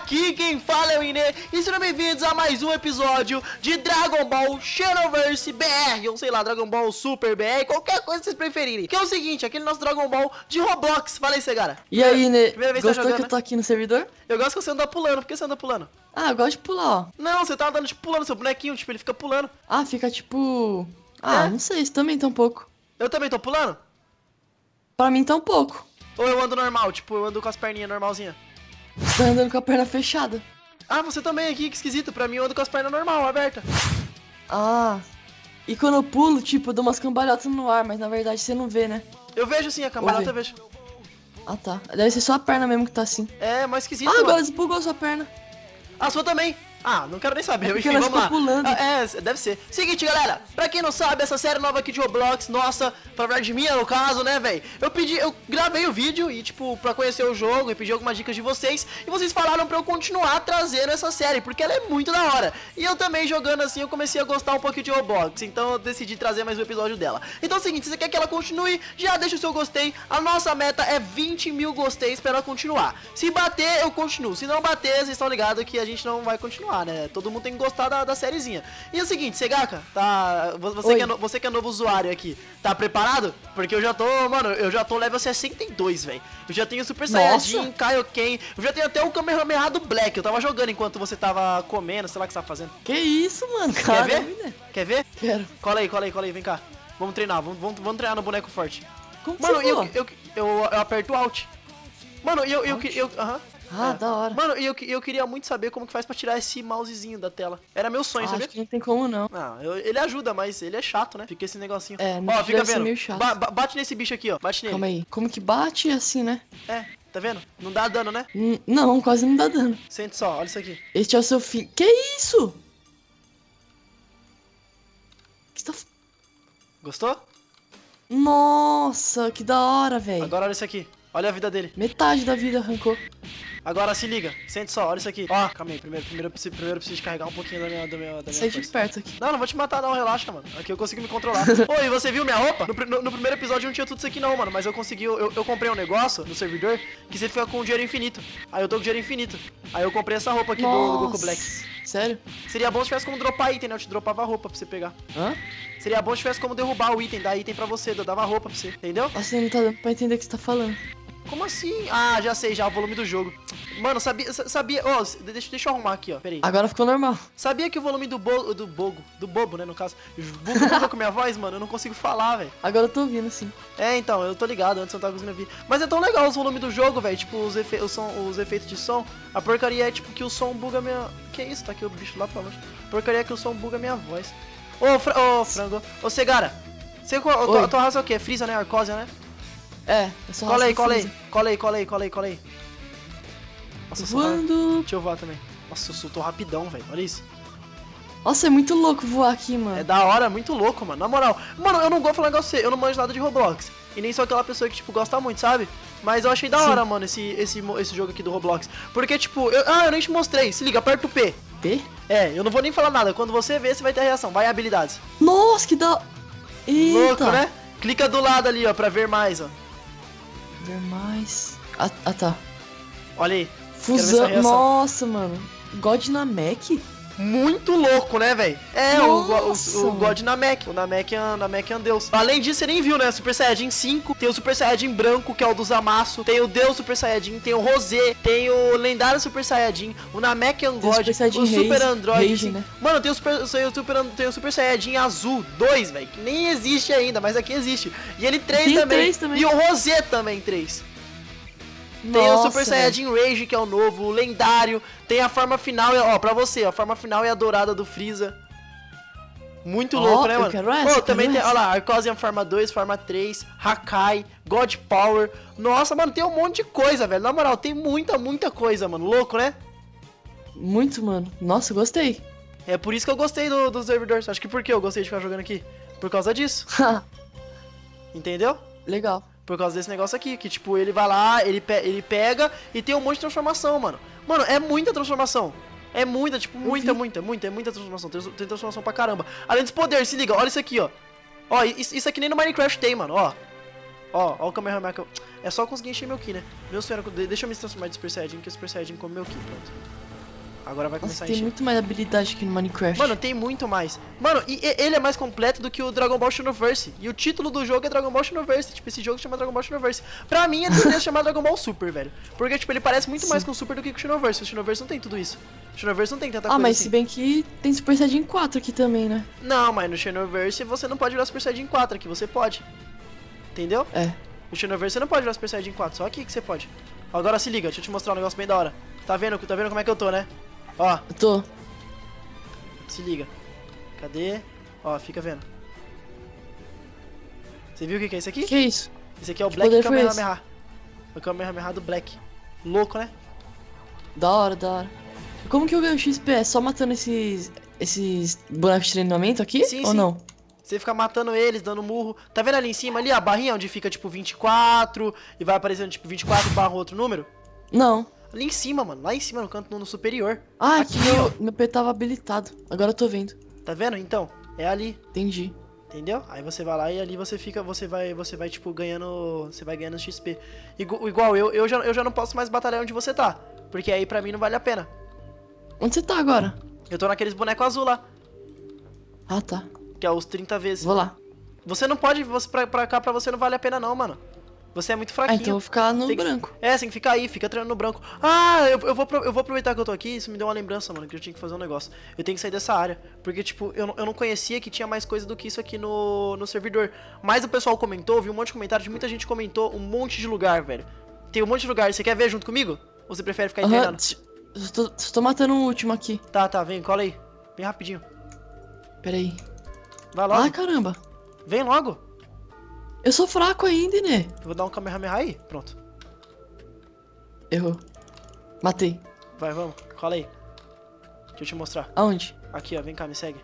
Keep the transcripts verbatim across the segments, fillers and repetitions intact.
Aqui quem fala é o Inê e sejam bem-vindos a mais um episódio de Dragon Ball Xenoverse B R, ou sei lá, Dragon Ball Super B R, qualquer coisa que vocês preferirem. Que é o seguinte, aquele nosso Dragon Ball de Roblox. Fala aí, Segara. E aí, Inê, gostou tá jogando, que eu tô aqui no servidor? Eu gosto que você anda pulando. Por que você anda pulando? Ah, eu gosto de pular, ó. Não, você tá andando tipo pulando, seu bonequinho, tipo, ele fica pulando. Ah, fica tipo... Ah, É? não sei, isso também tá um pouco. Eu também tô pulando? Pra mim tá um pouco. Ou eu ando normal, tipo, eu ando com as perninhas normalzinha? Você tá andando com a perna fechada. Ah, você também aqui, que esquisito. Pra mim eu ando com as pernas normal, aberta. Ah, e quando eu pulo, tipo, eu dou umas cambalhotas no ar, mas na verdade você não vê, né? Eu vejo sim, a cambalhota eu vejo. Ah, tá. Deve ser só a perna mesmo que tá assim. É, mas esquisito, Ah, mano. agora desbugou a sua perna. A sua também. Ah, não quero nem saber, porque enfim, ela vamos lá. ficou pulando. Ah, é, deve ser. Seguinte, galera, pra quem não sabe, essa série nova aqui de Roblox, nossa, pra verdade de minha, no caso, né, velho? Eu pedi, eu gravei o vídeo e, tipo, pra conhecer o jogo e pedi algumas dicas de vocês. E vocês falaram pra eu continuar trazendo essa série, porque ela é muito da hora. E eu também, jogando assim, eu comecei a gostar um pouquinho de Roblox, então eu decidi trazer mais um episódio dela. Então é o seguinte, se você quer que ela continue, já deixa o seu gostei. A nossa meta é vinte mil gosteis pra ela continuar. Se bater, eu continuo. Se não bater, vocês estão ligados que a gente não vai continuar, né? Todo mundo tem que gostar da, da sériezinha. E é o seguinte, Segaka, tá... Você que, é no, você que é novo usuário aqui, tá preparado? Porque eu já tô, mano, eu já tô level sessenta e dois, velho. Eu já tenho Super Saiyajin, Kaioken, eu já tenho até o Kamehameha do Black. Eu tava jogando enquanto você tava comendo, sei lá o que você tava fazendo. Que isso, mano? Quer Caramba, ver? né? Quer ver? Quero. Cola aí, cola aí, cola aí, vem cá. Vamos treinar, vamos, vamos, vamos treinar no boneco forte. Como Mano, você eu, voa? eu, eu, eu aperto Alt. Mano, e eu, eu, Alt? eu, aham. Ah, É. da hora. Mano, e eu, eu queria muito saber como que faz pra tirar esse mousezinho da tela. Era meu sonho, Ah, sabia? acho que não tem como não. Não, eu- ele ajuda, mas ele é chato, né? Fica esse negocinho. É, no Ó, que fica deve ser vendo. meio chato. Ba- ba- bate nesse bicho aqui, ó. Bate nele. Calma aí. Como que bate assim, né? É, tá vendo? Não dá dano, né? Hum, Não, quase não dá dano. Sente só, olha isso aqui. Este é o seu fim. Que isso? Que tá... Gostou? Nossa, que da hora, velho. Agora olha isso aqui. Olha a vida dele. Metade da vida arrancou. Agora se liga. Sente só, olha isso aqui. Ó, calma aí. Primeiro, primeiro, eu preciso, primeiro eu preciso carregar um pouquinho da minha, da minha, da minha Sai de força. perto aqui. Não, não vou te matar não, relaxa, mano. Aqui eu consigo me controlar. Oi, você viu minha roupa? No, pri- no- no primeiro episódio não tinha tudo isso aqui não, mano. Mas eu consegui, eu, eu comprei um negócio no servidor que você fica com dinheiro infinito. Aí eu tô com dinheiro infinito. Aí eu comprei essa roupa aqui do, do Goku Black. Sério? Seria bom se tivesse como dropar item, né? Eu te dropava a roupa pra você pegar. Hã? Seria bom se tivesse como derrubar o item, dar item pra você, eu dava roupa pra você, entendeu? Nossa, não tá dando pra entender o que você tá falando. Como assim? Ah, já sei, já, o volume do jogo. Mano, sabia, sa- sabia, ó, deixa, deixa eu arrumar aqui, ó, peraí. Agora ficou normal. Sabia que o volume do bo, do bogo, do bobo, né, no caso, buga, buga com minha voz, mano, eu não consigo falar, velho. Agora eu tô ouvindo, sim. É, então, eu tô ligado, antes eu não tava conseguindo ouvir. Mas é tão legal os volumes do jogo, velho, tipo, os, efe o som, os efeitos de som. A porcaria é, tipo, que o som buga minha... Que isso? Tá aqui o bicho lá pra longe. A porcaria é que o som buga minha voz. Ô, fra ô frango, ô, Segara, você, co- Oi. a tua raça é o quê? Freeza, né? Arcósia, né? É, é só Cola aí, raça cola aí, cinza. cola aí, cola aí, cola aí, cola aí. Nossa, eu sou ra- Voando. Deixa eu voar também. Nossa, eu soltou rapidão, velho, olha isso. Nossa, é muito louco voar aqui, É mano. da hora, muito louco, mano. Na moral, mano, eu não gosto de falar com você, eu não manjo nada de Roblox. E nem sou aquela pessoa que, tipo, gosta muito, sabe? Mas eu achei da Sim. hora, mano, esse, esse, mo- esse jogo aqui do Roblox. Porque, tipo, eu, ah, eu nem te mostrei. Se liga, aperta o P. P? É, eu não vou nem falar nada. Quando você ver, você vai ter a reação. Vai em habilidades. Nossa, que da... Eita. Louco, né? Clica do lado ali, ó, pra ver mais, ó. Ver mais... Ah, ah, tá. Olha aí. ver Fusão... essa reação. Nossa, mano. God Namek? Muito louco, né, velho? É, o, go- Nossa, o, o mano. God Namek. O Namek é, Namek é um deus. Além disso, você nem viu, né? Super Saiyajin cinco. Tem o Super Saiyajin branco, que é o do Zamasu. Tem o Deus Super Saiyajin. Tem o Rosé. Tem o lendário Super Saiyajin. O Namek é um Tem o God. Super Saiyajin O Super Rage- Android. Rage, assim. né? Mano, tem o, Super, tem, o super, tem o Super Saiyajin azul dois, velho. Que nem existe ainda, mas aqui existe. E ele três Tem o também. três também. E o Rosé também três. Tem o Nossa, Super velho. Saiyajin Rage, que é o novo, o lendário. Tem a forma final, ó, pra você, ó, a forma final é a dourada do Freeza. Muito Ó, louco, né, eu mano? quero essa, Pô, eu também quero tem, essa. olha lá, Arcosian Forma dois, Forma três, Hakai, God Power. Nossa, mano, tem um monte de coisa, velho. Na moral, tem muita, muita coisa, mano. Louco, né? Muito, mano. Nossa, gostei. É por isso que eu gostei do, dos servidores. Acho que por que eu gostei de ficar jogando aqui? Por causa disso, entendeu? Legal. Por causa desse negócio aqui, que tipo, ele vai lá, ele, pe ele pega e tem um monte de transformação, mano. Mano, é muita transformação. É muita, tipo, muita, vi. muita, muita, é muita transformação. Tem, tem transformação pra caramba. Além dos poderes, se liga, olha isso aqui, ó. Ó, isso, isso aqui nem no Minecraft tem, mano, ó. Ó, ó o Kamehameha que eu... É só conseguir encher meu Ki, né? Meu sonho era... Deixa eu me transformar de Super Saiyajin, que o Super Saiyajin come meu Ki, pronto. Agora vai começar Nossa, a tem encher. muito mais habilidade que no Minecraft. Mano, tem muito mais. Mano, e, e ele é mais completo do que o Dragon Ball Xenoverse. E o título do jogo é Dragon Ball Xenoverse. Tipo, esse jogo se chama Dragon Ball Xenoverse. Pra mim, ele deveria se chamar Dragon Ball Super, velho. Porque, tipo, ele parece muito Sim. mais com o Super do que com o Xenoverse. O Xenoverse não tem tudo isso. O Xenoverse não tem tanta Ah, coisa mas assim. se bem que tem Super Saiyajin quatro aqui também, né? Não, mas no Xenoverse você não pode virar Super Saiyajin quatro. Aqui você pode. Entendeu? É. No Xenoverse você não pode virar Super Saiyajin quatro. Só aqui que você pode. Agora se liga, deixa eu te mostrar um negócio bem da hora. Tá vendo, tá vendo como é que eu tô, né? Ó. Eu tô. Se liga. Cadê? Ó, fica vendo. Você viu o que que é isso aqui? Que isso? Esse aqui é o Que Black poder foi Kamehameha. O Kamehameha do Black. Louco, né? Da hora, da hora. Como que eu ganho X P? É só matando esses. esses bonecos de treinamento aqui? Sim, ou sim. não? Você fica matando eles, dando murro. Tá vendo ali em cima, ali, a barrinha onde fica tipo vinte e quatro e vai aparecendo tipo vinte e quatro barra outro número? Não. Ali em cima, mano. Lá em cima, no canto no superior. Ah, Aqui, aqui meu, meu P tava habilitado. Agora eu tô vendo. Tá vendo? Então, é ali. Entendi. Entendeu? Aí você vai lá e ali você fica, você vai, você vai tipo ganhando, você vai ganhando X P. Igu- Igual eu, eu já, eu já não posso mais batalhar onde você tá, porque aí pra mim não vale a pena. Onde você tá agora? Eu tô naqueles bonecos azul lá, Ah, tá. que é os trinta vezes. Vou lá. Você não pode, você pra, pra cá pra você não vale a pena não, mano. Você é muito Ah, fraquinho. então eu vou ficar no Tem que- branco. É, você tem que ficar aí, fica treinando no branco. Ah, eu, eu, vou, apro- eu vou aproveitar que eu tô aqui, isso me deu uma lembrança, mano, que eu tinha que fazer um negócio. Eu tenho que sair dessa área, porque, tipo, eu, não- eu não conhecia que tinha mais coisa do que isso aqui no, no servidor. Mas o pessoal comentou, vi um monte de comentários, de muita gente comentou um monte de lugar, velho. Tem um monte de lugar, você quer ver junto comigo? Ou você prefere ficar aí Aham. treinando? tch- Eu tô, só tô matando o último aqui. Tá, tá, vem, cola aí. Bem rapidinho. Pera aí. Vai logo, Ah, caramba. vem logo. Eu sou fraco ainda, né? Eu vou dar um Kamehameha aí, pronto. Errou. Matei. Vai, vamos, cola aí. Deixa eu te mostrar. Aonde? Aqui, ó, vem cá, me segue.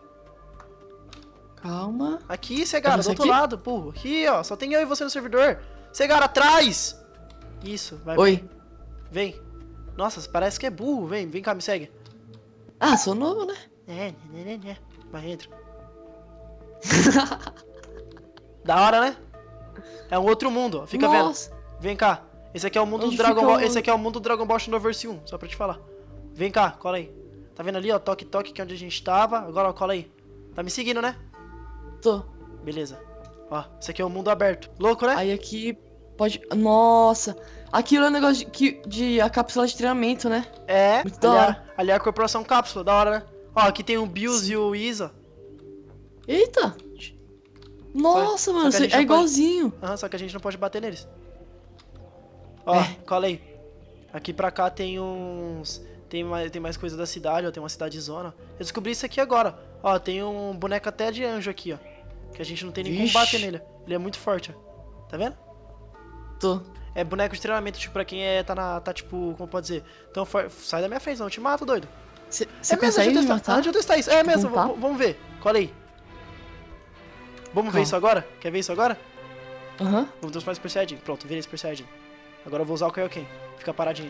Calma. Aqui, Segara, do você outro aqui? lado, burro. Aqui, ó, só tem eu e você no servidor. Segara, atrás! Isso, vai. Oi. Vem. Nossa, parece que é burro. Vem, vem cá, me segue. Ah, sou novo, né? É, né, né, né. Vai, entra. Da hora, né? É um outro mundo, ó. Fica Nossa. vendo. Vem cá. Esse aqui é o mundo Onde do Dragon fica Ball. o- Esse aqui é o mundo do Dragon Ball Xenoverse um, só pra te falar. Vem cá, cola aí. Tá vendo ali, ó? Toque, toque, que é onde a gente tava. Agora, ó, cola aí. Tá me seguindo, né? Tô. Beleza. Ó, esse aqui é o mundo aberto. Louco, né? Aí aqui pode. Nossa. Aquilo é um negócio de, que- de a cápsula de treinamento, né? É, Muito da ali, hora. é, ali é a corporação cápsula, da hora, né? Ó, aqui tem o Bills e o Isa. Eita. Nossa, só mano. que a cê- gente é não pode- igualzinho. Aham, só que a gente não pode bater neles. Ó, É. cola aí. Aqui pra cá tem uns... Tem mais, tem mais coisa da cidade, ó. Tem uma cidade zona. Eu descobri isso aqui agora. Ó, tem um boneco até de anjo aqui, ó. Que a gente não tem nem como Vixe. bater nele. Ele é muito forte, ó. Tá vendo? Tô. É boneco de treinamento, tipo, pra quem é, tá na... Tá, tipo, como pode dizer? Então, for- sai da minha frente, não. Eu te mato, doido. Você É mesmo, consegue deixa eu me testar. matar? Deixa eu testar isso. É mesmo, Contar? v- vamos ver. Cola aí. Vamos ver Calma. isso agora? Quer ver isso agora? Aham. Vamos transformar em Super Saiyajin. Pronto, virei Super Saiyajin. Agora eu vou usar o Kaioken. Fica paradinho.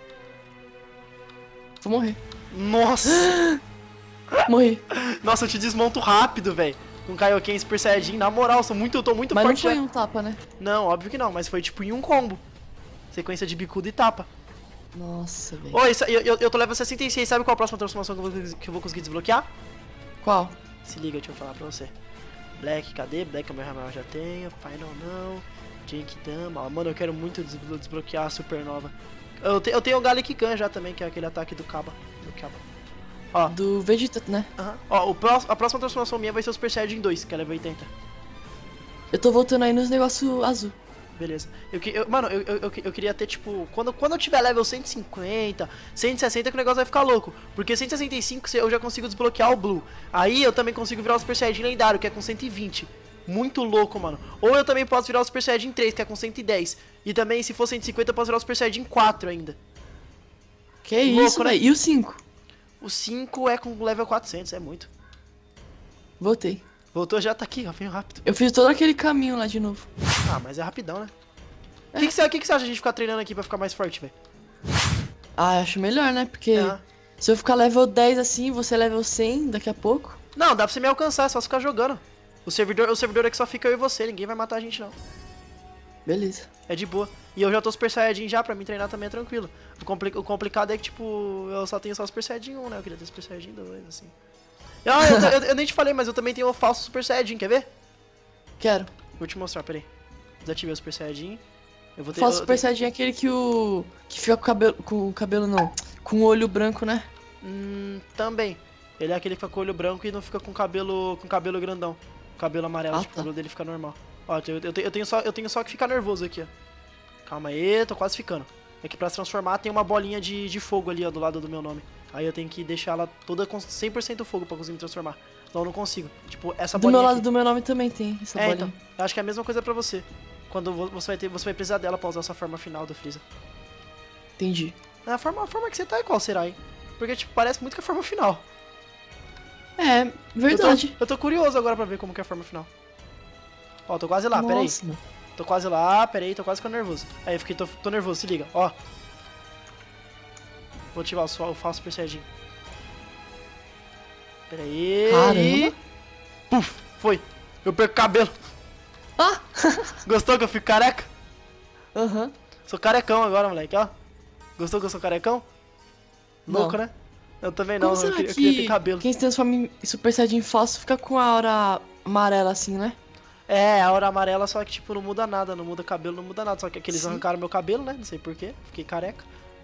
Vou morrer. Nossa! Morri. Nossa, eu te desmonto rápido, velho. Com Kaioken e Super Saiyajin. Na moral, eu sou muito, eu tô muito Mas não forte. foi já. um tapa, né? Não, óbvio que não, mas foi tipo em um combo. Sequência de bicudo e tapa. Nossa, velho. Ô, isso- eu, eu, eu tô level sessenta e seis, sabe qual a próxima transformação que eu vou, que eu vou conseguir desbloquear? Qual? Se liga, deixa eu falar pra você. Black, cadê? Black Kamehameha eu já tenho. Final não. Genkidama. Ó, mano, eu quero muito desblo- desbloquear a Supernova. Eu, te, eu tenho o Galick-Gun já também, que é aquele ataque do Kaba. Do Kaba. Ó, Do Vegeta, né? aham. Ó, o pró- a próxima transformação minha vai ser o Super Saiyajin dois, que é level oitenta. Eu tô voltando aí nos negócios azul. Beleza. Eu, que- eu- mano, eu, eu, eu, eu queria ter, tipo... Quando, quando eu tiver level cento e cinquenta, cento e sessenta, que o negócio vai ficar louco. Porque cento e sessenta e cinco eu já consigo desbloquear o Blue. Aí eu também consigo virar o Super Saiyajin lendário, que é com cento e vinte. Muito louco, mano. Ou eu também posso virar o Super Saiyajin três, que é com cento e dez. E também, se for cento e cinquenta, eu posso virar o Super Saiyajin quatro ainda. Que Louco, isso, né? velho? E o cinco? O cinco é com level quatrocentos, é muito. Voltei. Voltou, já tá aqui, ó, veio rápido. Eu fiz todo aquele caminho lá de novo. Ah, mas é rapidão, né? O que, que, você, que, que você acha de a gente ficar treinando aqui pra ficar mais forte, velho? Ah, acho melhor, né? Porque Ah. se eu ficar level dez assim, você level cem daqui a pouco. Não, dá pra você me alcançar, é só ficar jogando. O servidor, o servidor é que só fica eu e você, ninguém vai matar a gente não. Beleza. É de boa. E eu já tô Super Saiyajin já, pra mim treinar também é tranquilo. O, compli o complicado é que, tipo, eu só tenho só Super Saiyajin um, né? Eu queria ter Super Saiyajin dois, assim. Ah, eu, eu, eu nem te falei, mas eu também tenho o falso Super Saiyajin, quer ver? Quero. Vou te mostrar, peraí. Desativei o Super Saiyajin. Eu vou ter, Falso eu, Super eu, Saiyajin é aquele que o... que fica com o cabelo... com o cabelo não. Com o olho branco, né? Hum, também. Ele é aquele que fica com o olho branco e não fica com cabelo com cabelo grandão. Cabelo amarelo, Ah, tipo, tá. o cabelo dele fica normal. Ó, eu, eu, eu, tenho só, eu tenho só que ficar nervoso aqui, ó. Calma aí, tô quase ficando. É que pra se transformar tem uma bolinha de, de fogo ali, ó, do lado do meu nome. Aí eu tenho que deixar ela toda com cem por cento fogo pra conseguir me transformar. Então eu não consigo. Tipo, essa Do bolinha meu lado aqui. do meu nome também tem essa É, bolinha. então. Eu acho que é a mesma coisa pra você. Quando você vai, ter, você vai precisar dela pra usar a sua forma final do Freeza. Entendi. A forma, a forma que você tá é qual será, hein? Porque, tipo, parece muito que é a forma final. É, Eu verdade. tô, eu tô curioso agora pra ver como que é a forma final. Ó, tô quase lá, peraí. Nossa, mano. Tô quase lá, peraí, tô quase ficando nervoso. Aí, eu fiquei, tô, tô nervoso, se liga, ó. Vou ativar o, o falso Super Saiyajin. Peraí. Caramba. Puf, foi. Eu perco cabelo. Ah! Gostou que eu fico careca? Aham. Sou carecão agora, moleque, ó. Gostou que eu sou carecão? Louco, Não. né? Eu também não, Como eu será queria, eu queria ter que cabelo. quem se transforma em Super Saiyajin falso fica com a aura amarela assim, né? É, a hora amarela, só que tipo, não muda nada, não muda cabelo, não muda nada. Só que aqui eles Sim. arrancaram meu cabelo, né? Não sei porquê, fiquei careca.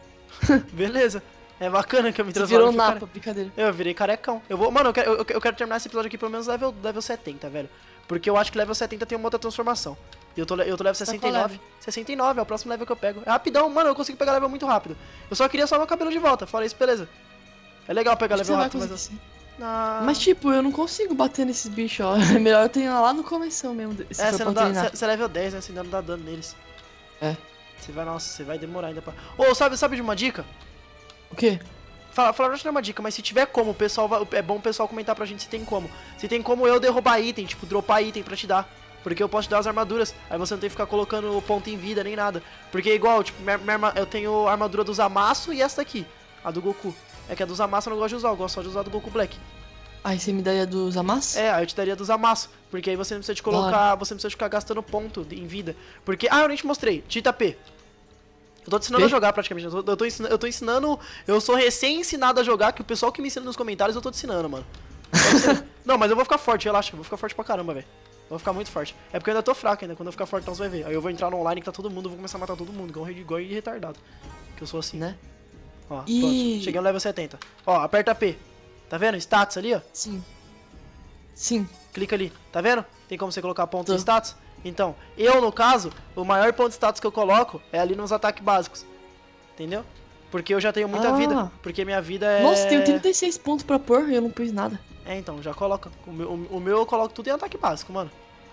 Beleza. É bacana que eu me Você transformo virou em napa, careca. brincadeira. Eu virei carecão. Eu vou, mano, eu quero, eu, eu quero terminar esse episódio aqui pelo menos level, level setenta, velho. Porque eu acho que level setenta tem uma outra transformação. E eu tô, eu tô level sessenta e nove. sessenta e nove é o próximo level que eu pego. É rapidão, mano, eu consigo pegar level muito rápido. Eu só queria só meu cabelo de volta, fora isso, beleza. É legal pegar Acho que level você vai rápido, mas... conseguir, eu- sim. Ah, Mas tipo, eu não consigo bater nesses bichos, ó. É melhor eu treinar lá no começo mesmo, se é, for você pra não dá. treinar. Você é level dez, né? Você ainda não dá dano neles. É. Você vai, nossa, você vai demorar ainda pra. Ô, sabe, sabe de uma dica? O quê? Fala, fala, não é uma dica, mas se tiver como, o pessoal vai, é bom o pessoal comentar pra gente se tem como. Se tem como eu derrubar item, tipo, dropar item pra te dar. Porque eu posso te dar as armaduras, aí você não tem que ficar colocando ponto em vida nem nada. Porque igual, tipo, minha, minha arma- eu tenho a armadura do Zamasu e essa daqui, a do Goku. É que a do Zamasu eu não gosto de usar, eu gosto só de usar a do Goku Black. Aí você me daria dos amassos? É, aí eu te daria do Zamasu, porque aí você não precisa de colocar, você não precisa ficar gastando ponto de- em vida. Porque, ah, eu nem te mostrei, Tita P. Eu tô te ensinando P? a jogar praticamente, eu tô, eu tô ensinando, eu tô ensinando, eu sou recém-ensinado a jogar, que o pessoal que me ensina nos comentários eu tô te ensinando, mano. Eu tô te ensinando. Não, mas eu vou ficar forte, relaxa, eu vou ficar forte pra caramba, velho. Eu vou ficar muito forte. É porque eu ainda tô fraco ainda, quando eu ficar forte então você vai ver. Aí eu vou entrar no online que tá todo mundo, eu vou começar a matar todo mundo, igual, igual de retardado. Que eu sou assim. Né? Ó, E- pronto, cheguei no level setenta. Ó, aperta P. Tá vendo? Status ali, ó. Sim. Sim. Clica ali, tá vendo? Tem como você colocar ponto Tô. em status? Então, eu no caso, o maior ponto de status que eu coloco é ali nos ataques básicos. Entendeu? Porque eu já tenho muita Ah. vida. Porque minha vida é. Nossa, tenho trinta e seis pontos pra pôr e eu não pus nada. É, então, já coloca. O meu, o meu eu coloco tudo em ataque básico, mano.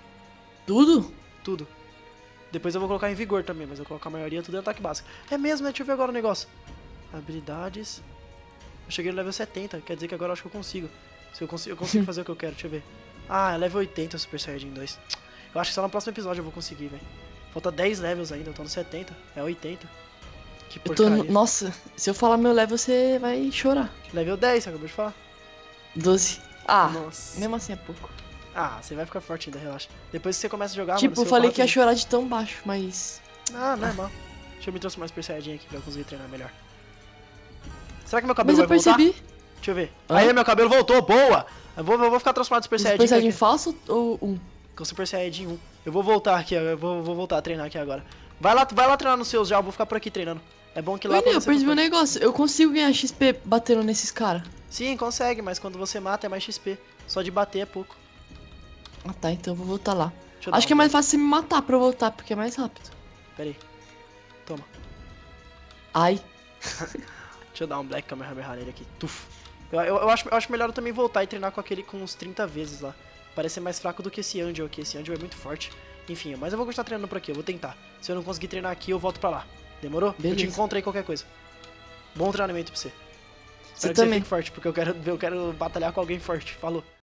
Tudo? Tudo. Depois eu vou colocar em vigor também, mas eu coloco a maioria tudo em ataque básico. É mesmo, né? Deixa eu ver agora o negócio. Habilidades. Eu cheguei no level setenta, quer dizer que agora eu acho que eu consigo. Se eu consigo, eu consigo fazer o que eu quero, deixa eu ver. Ah, é level oitenta Super Saiyajin dois. Eu acho que só no próximo episódio eu vou conseguir, velho. Falta dez levels ainda, eu tô no setenta. É oitenta. Que Eu tô porcaria. no... Nossa, se eu falar meu level, você vai chorar. Level dez, você acabou de falar. doze. Ah, Nossa. mesmo assim é pouco. Ah, você vai ficar forte ainda, relaxa. Depois que você começa a jogar, tipo, mano, eu você falei upa que ia rapidinho. chorar de tão baixo, mas... Ah, normal. Deixa eu me transformar em Super Saiyajin aqui pra eu conseguir treinar melhor. Será que meu cabelo Mas eu vai voltar? percebi. Deixa eu ver. Hã? Aí, meu cabelo voltou, boa! Eu vou, eu vou ficar transformado em Super Super Saiyajin. Saiyajin aqui. falso ou um? Com Super Saiyajin um. Eu vou voltar aqui, ó, eu vou, vou voltar a treinar aqui agora. Vai lá, vai lá treinar nos seus já, eu vou ficar por aqui treinando. É bom que lá Oi, pra eu você percebi um ficar- negócio. Eu consigo ganhar X P batendo nesses caras. Sim, consegue, mas quando você mata é mais X P. Só de bater é pouco. Ah tá, então eu vou voltar lá. Deixa eu dar Acho que é um- mais fácil você me matar pra eu voltar, porque é mais rápido. Pera aí. Toma. Ai. Deixa eu dar um Black Kamehameha nele aqui. Tuf. Eu, eu, eu, acho, eu acho melhor eu também voltar e treinar com aquele com uns trinta vezes lá. Parece ser mais fraco do que esse Angel aqui. Esse Angel é muito forte. Enfim, mas eu vou continuar treinando por aqui. Eu vou tentar. Se eu não conseguir treinar aqui, eu volto pra lá. Demorou? Eu Beleza. te encontro aí qualquer coisa. Bom treinamento pra você. Você Espero que você também. fique forte, porque eu quero, eu quero batalhar com alguém forte. Falou.